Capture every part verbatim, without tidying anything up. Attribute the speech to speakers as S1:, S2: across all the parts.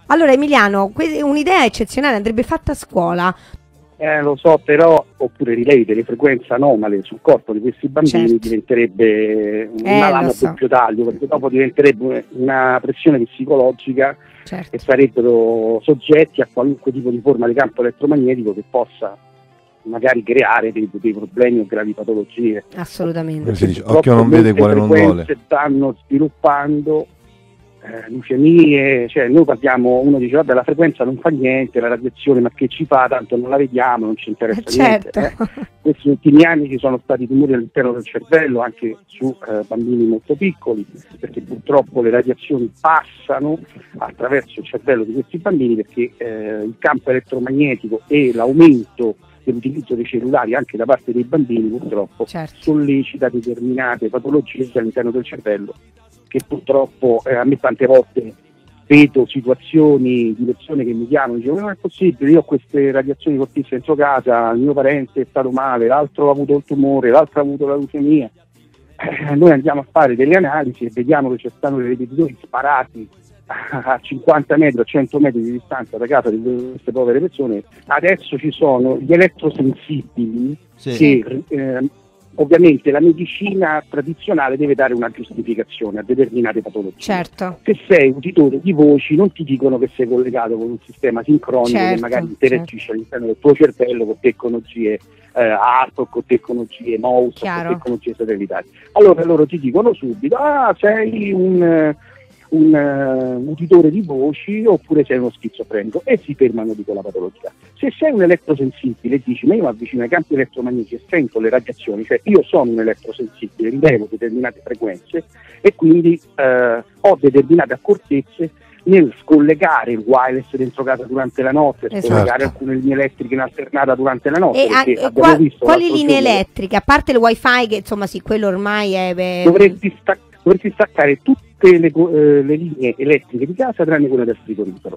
S1: Allora Emiliano, que- un'idea eccezionale, andrebbe fatta a scuola.
S2: Eh, lo so, però, oppure rilevi delle frequenze anomale sul corpo di questi bambini,
S1: Certo.
S2: diventerebbe una
S1: Eh,
S2: lama
S1: lo
S2: a
S1: so.
S2: doppio taglio, perché dopo diventerebbe una pressione psicologica
S1: Certo.
S2: e sarebbero soggetti a qualunque tipo di forma di campo elettromagnetico che possa magari creare dei, dei problemi o gravi patologie.
S1: Assolutamente.
S3: Si dice, occhio non vede, cuore non vuole.
S2: Le frequenze stanno sviluppando eh, leucemie, cioè noi parliamo, uno dice vabbè la frequenza non fa niente, la radiazione ma che ci fa, tanto non la vediamo, non ci interessa
S1: Eh, certo.
S2: niente. Eh. Questi ultimi anni ci sono stati tumori all'interno del cervello anche su eh, bambini molto piccoli, perché purtroppo le radiazioni passano attraverso il cervello di questi bambini, perché eh, il campo elettromagnetico e l'aumento dell'utilizzo dei cellulari anche da parte dei bambini purtroppo
S1: Certo.
S2: sollecita determinate patologie all'interno del cervello, che purtroppo eh, a me tante volte vedo situazioni di persone che mi chiamano e dicono non è possibile, io ho queste radiazioni fortissime dentro casa, il mio parente è stato male, l'altro ha avuto il tumore, l'altro ha avuto la leucemia. Eh, noi andiamo a fare delle analisi e vediamo che ci stanno dei ripetitori sparati a cinquanta metri, a cento metri di distanza da casa di queste povere persone. Adesso ci sono gli elettrosensibili
S3: Sì.
S2: che eh, ovviamente la medicina tradizionale deve dare una giustificazione a determinate patologie.
S1: Certo.
S2: Se sei uditore di voci non ti dicono che sei collegato con un sistema sincronico
S1: Certo,
S2: che magari interagisce all'interno del tuo cervello con tecnologie eh, A R P, con tecnologie mouse,
S1: Chiaro.
S2: con tecnologie satellitari. Allora loro ti dicono subito, ah sei un... eh, un uh, uditore di voci oppure sei uno schizofrenico, e si fermano di quella patologia. Se sei un elettrosensibile e dici ma io mi avvicino ai campi elettromagnetici e sento le radiazioni, cioè io sono un elettrosensibile, rilevo determinate frequenze e quindi uh, ho determinate accortezze nel scollegare il wireless dentro casa durante la notte,
S1: Esatto.
S2: scollegare alcune linee elettriche in alternata durante la notte.
S1: E a-
S2: perché
S1: e
S2: abbiamo
S1: qua-
S2: visto
S1: quali
S2: l'altro
S1: linee
S2: giorno-
S1: elettriche? A parte il wifi che insomma sì, quello ormai è... è-
S2: dovresti, stac- dovresti staccare tutte le, co- eh, le linee elettriche di casa tranne quelle del frigorifero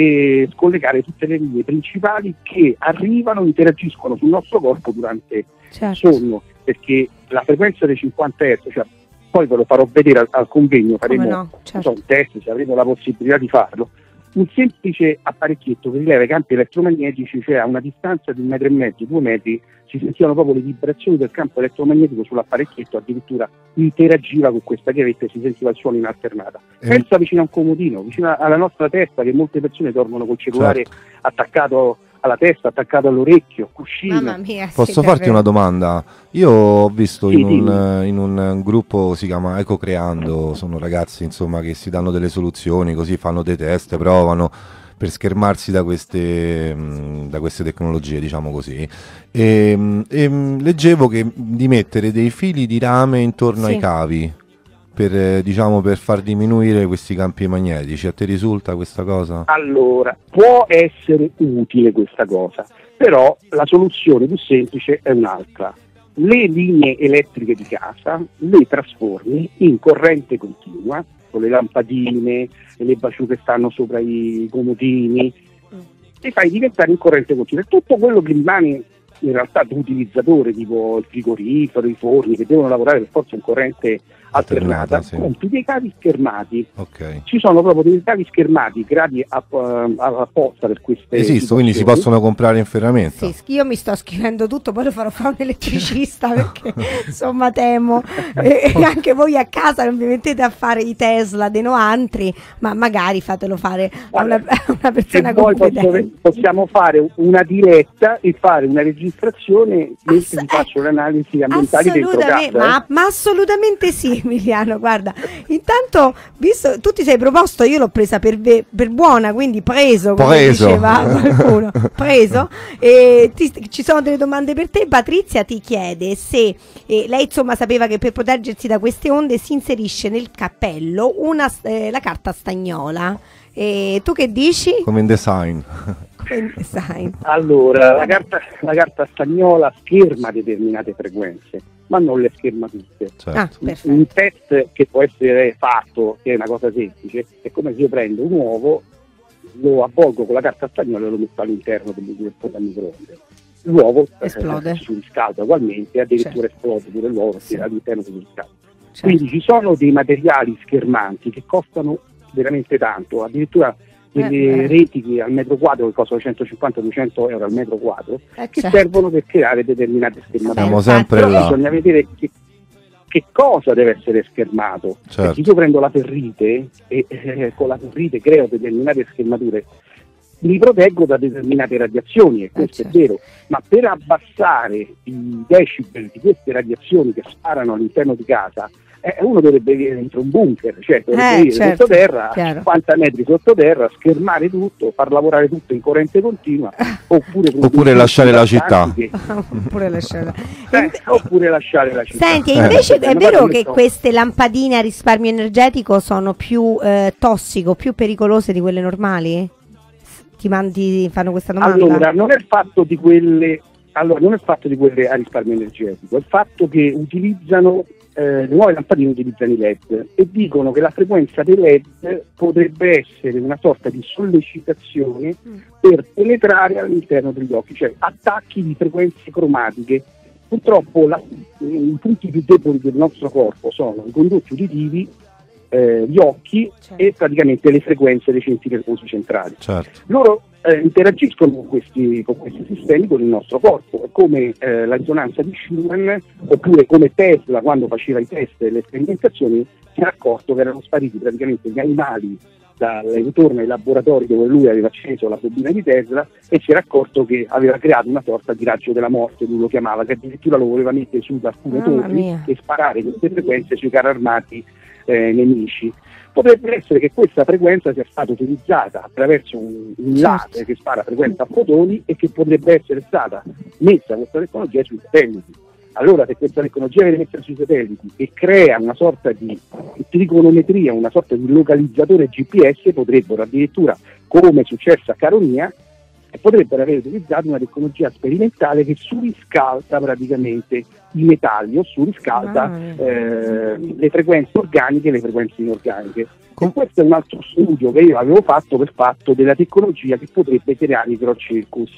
S2: e scollegare tutte le linee principali che arrivano, interagiscono sul nostro corpo durante
S1: Certo.
S2: il sonno, perché la frequenza dei cinquanta hertz, cioè, poi ve lo farò vedere al, al convegno, faremo
S1: no,
S2: non
S1: certo.
S2: so, un test se avremo la possibilità di farlo. Un semplice apparecchietto che rileva i campi elettromagnetici, cioè a una distanza di un metro e mezzo, due metri, si sentivano proprio le vibrazioni del campo elettromagnetico sull'apparecchietto, addirittura interagiva con questa chiavetta e si sentiva il suono in alternata.
S3: Eh.
S2: Pensa vicino a un comodino, vicino alla nostra testa, che molte persone dormono col cellulare
S3: Certo.
S2: attaccato alla testa, attaccato all'orecchio, cuscino.
S1: Mamma mia, sì,
S3: Posso farti
S1: davvero.
S3: una domanda? Io ho visto
S2: Sì,
S3: in un,
S2: dimmi.
S3: eh, in un gruppo, si chiama Eco Creando, sono ragazzi insomma che si danno delle soluzioni, così fanno dei test, provano per schermarsi da queste, mh, da queste tecnologie, diciamo così. E, mh, e, mh, leggevo che di mettere dei fili di rame intorno
S1: Sì.
S3: ai cavi per, eh, diciamo, per far diminuire questi campi magnetici. A te risulta questa cosa?
S2: Allora, può essere utile questa cosa, però la soluzione più semplice è un'altra. Le linee elettriche di casa le trasformi in corrente continua, con le lampadine e le baciù che stanno sopra i comodini, e fai diventare in corrente continua. Tutto quello che rimane in realtà di utilizzatore, tipo il frigorifero, i forni, che devono lavorare per forza in corrente alternata,
S3: Alternata, sì.
S2: compri dei cavi schermati.
S3: Ok.
S2: Ci sono proprio dei cavi schermati creati app- apposta per queste
S3: Esistono, quindi si
S2: situazioni.
S3: possono comprare in ferramenta.
S1: Sì, sch- io mi sto scrivendo tutto, poi lo farò fare un elettricista perché insomma temo. E, e anche voi a casa non vi mettete a fare i Tesla dei Noantri, ma magari fatelo fare a una,
S2: Guarda,
S1: a una persona
S2: Se vuoi posso-
S1: competente.
S2: possiamo fare una diretta e fare una registrazione mentre
S1: Ass-
S2: vi faccio le analisi ambientali dentro
S1: Assolutamente,
S2: casa.
S1: ma,
S2: eh.
S1: ma assolutamente sì, Emiliano. Guarda, intanto, visto tu ti sei proposto, io l'ho presa per, ve- per buona, quindi preso, come
S3: Preso.
S1: diceva qualcuno, preso. E ti- ci sono delle domande per te. Patrizia ti chiede se eh, lei insomma sapeva che per proteggersi da queste onde si inserisce nel cappello una, eh, la carta stagnola. E tu che dici?
S3: Come in design.
S1: Eh, sai.
S2: Allora, la carta, la carta stagnola scherma determinate frequenze, ma non le scherma tutte.
S3: Certo.
S1: Ah, perfetto.
S2: Un test che può essere fatto, che è una cosa semplice, è come se io prendo un uovo, lo avvolgo con la carta stagnola e lo metto all'interno del del forno a microonde. L'uovo
S1: Esplode.
S2: eh, si riscalda ugualmente, addirittura
S1: Certo.
S2: esplode pure l'uovo,
S1: Sì.
S2: che all'interno si riscalda.
S1: Certo.
S2: Quindi ci sono dei materiali schermanti che costano veramente tanto, addirittura delle
S1: eh,
S2: reti che al metro quadro che costano centocinquanta duecento euro al metro quadro,
S1: eh,
S2: che
S1: certo.
S2: servono per creare determinate schermature.
S3: Siamo sempre
S2: Però
S3: là.
S2: bisogna vedere che, che cosa deve essere schermato.
S3: Certo.
S2: Perché io prendo la ferrite e eh, con la ferrite creo determinate schermature, mi proteggo da determinate radiazioni, e questo
S1: Eh, certo.
S2: è vero, ma per abbassare i decibel di queste radiazioni che sparano all'interno di casa, eh, uno dovrebbe vivere dentro un bunker, cioè dovrebbe
S1: Eh,
S2: vivere
S1: certo,
S2: sottoterra,
S1: chiaro.
S2: cinquanta metri sottoterra, schermare tutto, far lavorare tutto in corrente continua, oppure, con
S3: Oppure
S2: dei
S3: lasciare la
S2: impattanti
S3: città.
S2: che-
S1: Oppure lasciarla.
S2: eh, oppure lasciare la città.
S1: Senti,
S2: Eh,
S1: invece
S2: perché
S1: è
S2: hanno
S1: vero
S2: fatto
S1: che
S2: questo-
S1: queste lampadine a risparmio energetico sono più eh, tossiche, più pericolose di quelle normali? S- Ti mandi, fanno questa domanda?
S2: Allora, non è il fatto di quelle, allora, non è il fatto di quelle a risparmio energetico, è il fatto che utilizzano, eh, le nuove lampadine utilizzano i L E D e dicono che la frequenza dei L E D potrebbe essere una sorta di sollecitazione
S1: Mm.
S2: per penetrare all'interno degli occhi, cioè attacchi di frequenze cromatiche. Purtroppo la- i punti più deboli del nostro corpo sono i condotti uditivi, eh, gli occhi
S1: Certo.
S2: e praticamente le frequenze dei centri nervosi centrali.
S3: Certo.
S2: Loro eh, interagiscono con questi, con questi sistemi con il nostro corpo, come eh, la risonanza di Schumann, oppure come Tesla quando faceva i test e le sperimentazioni si era accorto che erano spariti praticamente gli animali dall'intorno ai laboratori dove lui aveva acceso la bobina di Tesla, e si era accorto che aveva creato una sorta di raggio della morte, lui lo chiamava, che addirittura lo voleva mettere su da alcune
S1: Mamma
S2: torri
S1: mia.
S2: e sparare queste frequenze sui carri armati eh, nemici. Potrebbe essere che questa frequenza sia stata utilizzata attraverso un, un
S1: Certo.
S2: laser che spara frequenza a fotoni e che potrebbe essere stata messa questa tecnologia sui satelliti. Allora, se questa tecnologia viene messa sui satelliti e crea una sorta di trigonometria, una sorta di localizzatore G P S, potrebbero addirittura, come è successo a Caronia, e potrebbero aver utilizzato una tecnologia sperimentale che surriscalda praticamente i metalli o surriscalda
S1: Mamma mia.
S2: eh, le frequenze organiche e le frequenze inorganiche.
S3: Com-
S2: E questo è un altro studio che io avevo fatto per fatto della tecnologia che potrebbe creare i microcircus,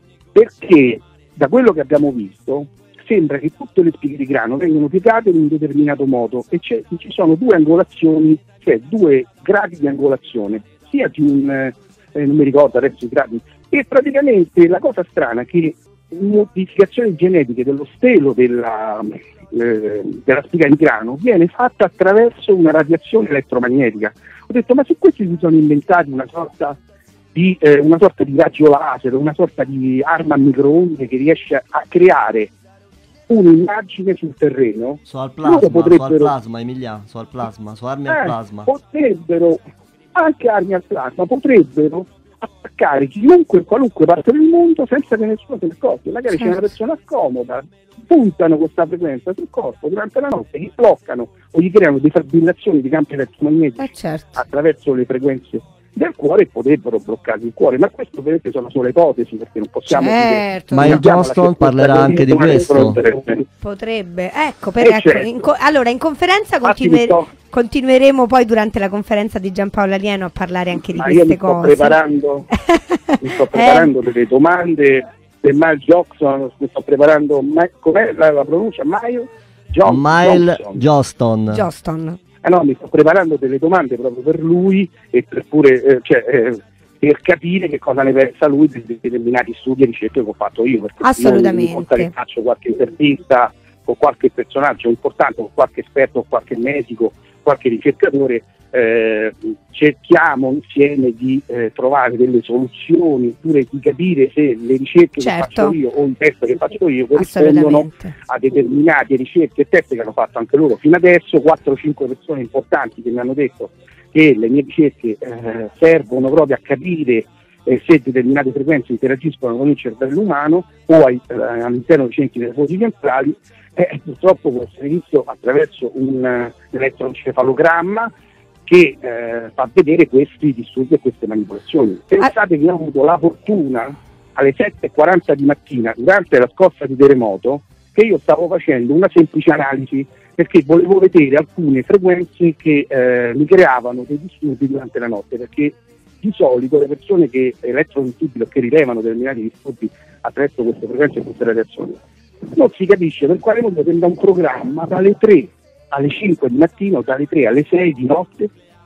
S2: perché da quello che abbiamo visto sembra che tutte le spighe di grano vengono piegate in un determinato modo e c'è- ci sono due angolazioni, cioè due gradi di angolazione, sia di un, eh, non mi ricordo adesso i gradi, e praticamente la cosa strana è che modificazioni genetiche dello stelo della, eh, della spiga di grano viene fatta attraverso una radiazione elettromagnetica. Ho detto, ma se questi si sono inventati una sorta di, eh, una sorta di raggio laser, una sorta di arma a microonde che riesce a, a creare un'immagine sul terreno,
S4: So al
S2: loro
S4: plasma, so al
S2: potrebbero-
S4: plasma, Emilia, so al plasma, so armi al
S2: eh,
S4: plasma.
S2: potrebbero, anche armi al plasma, potrebbero attaccare chiunque in qualunque parte del mondo senza che nessuno se ne accorga. Magari c'è una
S1: Certo.
S2: persona scomoda, puntano questa frequenza sul corpo durante la notte, gli bloccano o gli creano defibrillazioni di campi elettromagnetici
S1: Eh, certo.
S2: attraverso le frequenze del cuore, e potrebbero bloccare il cuore, ma questo ovviamente sono solo ipotesi, perché non possiamo
S1: Certo.
S4: Ma
S2: dire.
S4: il
S2: abbiamo la
S4: Johnston
S2: certezza
S4: parlerà
S2: che
S4: anche di
S2: esistono
S4: questo?
S2: elettroni.
S1: Potrebbe, ecco, per,
S2: Eh,
S1: ecco,
S2: certo.
S1: in co- allora in conferenza
S2: Infatti
S1: continue-
S2: mi sto-
S1: continueremo poi durante la conferenza di Giampaolo Alieno a parlare anche di
S2: Ma io
S1: queste
S2: mi sto
S1: cose.
S2: preparando, mi sto
S1: Eh,
S2: preparando delle domande per Miles Jackson, mi sto preparando, ma- com'è la, la pronuncia? Miles John-
S4: Mile
S2: Johnson.
S4: Johnston.
S1: Johnston.
S2: Eh no, mi sto preparando delle domande proprio per lui e per pure, eh, cioè, eh, per capire che cosa ne pensa lui di di determinati studi e ricerche che ho fatto io, perché
S1: Assolutamente.
S2: non mi faccio qualche intervista con qualche personaggio importante, con qualche esperto, con qualche medico, qualche ricercatore, eh, cerchiamo insieme di eh, trovare delle soluzioni, oppure di capire se le ricerche
S1: Certo.
S2: che faccio io o i test che faccio io corrispondono
S1: Assolutamente.
S2: a determinate ricerche e test che hanno fatto anche loro. Fino adesso quattro o cinque persone importanti che mi hanno detto che le mie ricerche eh, servono proprio a capire eh, se determinate frequenze interagiscono con il cervello umano o ai, eh, all'interno dei centri nervosi centrali, eh, purtroppo può essere visto attraverso un eh, elettroencefalogramma che eh, fa vedere questi disturbi e queste manipolazioni. Pensate che io ho avuto la fortuna alle sette e quaranta di mattina, durante la scossa di terremoto, che io stavo facendo una semplice analisi perché volevo vedere alcune frequenze che eh, mi creavano dei disturbi durante la notte, perché di solito le persone che elettrono il tubilo o che rilevano determinati disturbi attraverso queste frequenze e queste radiazioni non si capisce per quale motivo tenda un programma dalle tre alle cinque di mattino o dalle tre alle sei di notte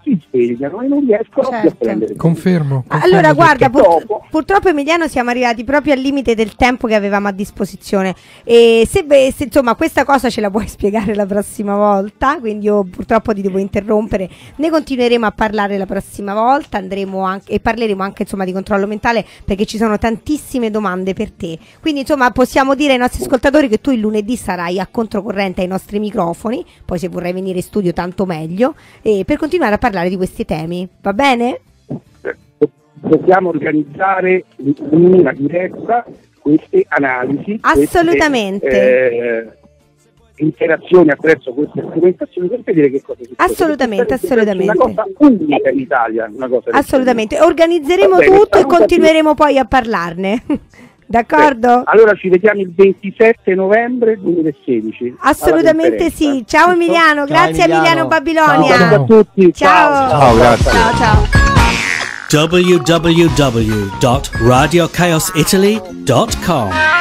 S2: si svegliano e non riescono più a
S1: Certo.
S2: prendere.
S5: Confermo. confermo
S1: Allora,
S5: tutto.
S1: guarda, pur-
S2: dopo-
S1: purtroppo Emiliano siamo arrivati proprio al limite del tempo che avevamo a disposizione e se, ve- se, insomma questa cosa ce la puoi spiegare la prossima volta, quindi io purtroppo ti devo interrompere, ne continueremo a parlare la prossima volta, andremo anche e parleremo anche insomma di controllo mentale perché ci sono tantissime domande per te, quindi insomma possiamo dire ai nostri ascoltatori che tu il lunedì sarai a controcorrente ai nostri microfoni, poi se vorrai venire in studio tanto meglio, e per continuare a parlare di questi temi, va bene?
S2: Dobbiamo organizzare in una diretta queste analisi,
S1: Assolutamente.
S2: queste, eh, interazioni attraverso queste strumentazioni per vedere che cosa succede.
S1: Assolutamente,
S2: Perché
S1: assolutamente.
S2: È una cosa unica in Italia, una cosa del
S1: Assolutamente, organizzeremo
S2: Va bene,
S1: tutto e
S2: salutati.
S1: continueremo poi a parlarne. D'accordo?
S2: genere. Allora ci vediamo il ventisette novembre duemilasedici.
S1: Assolutamente
S2: alla
S1: sì.
S2: conferenza.
S1: Ciao Emiliano,
S4: Ciao,
S1: grazie
S4: Emiliano.
S1: Emiliano Babilonia.
S2: Ciao a tutti.
S1: Ciao.
S3: Ciao, grazie.
S1: Ciao, ciao.
S6: w w w dot radio chaos italy dot com